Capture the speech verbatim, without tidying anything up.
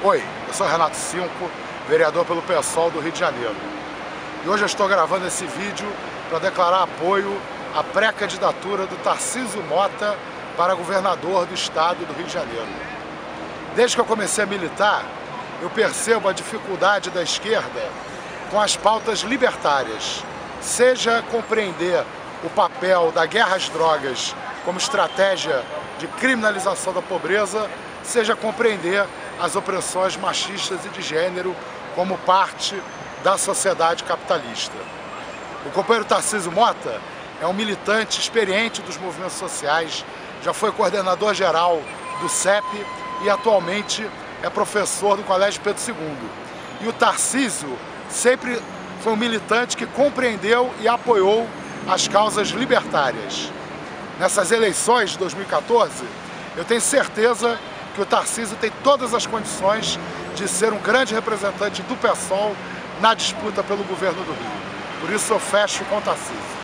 Oi, eu sou Renato Cinco, vereador pelo PSOL do Rio de Janeiro. E hoje eu estou gravando esse vídeo para declarar apoio à pré-candidatura do Tarcísio Mota para governador do estado do Rio de Janeiro. Desde que eu comecei a militar, eu percebo a dificuldade da esquerda com as pautas libertárias, seja compreender o papel da guerra às drogas como estratégia de criminalização da pobreza, seja compreender as opressões machistas e de gênero como parte da sociedade capitalista. O companheiro Tarcísio Mota é um militante experiente dos movimentos sociais, já foi coordenador geral do C E P e atualmente é professor do Colégio Pedro segundo. E o Tarcísio sempre foi um militante que compreendeu e apoiou as causas libertárias. Nessas eleições de dois mil e quatorze, eu tenho certeza que o Tarcísio tem todas as condições de ser um grande representante do PSOL na disputa pelo governo do Rio. Por isso eu fecho com o Tarcísio.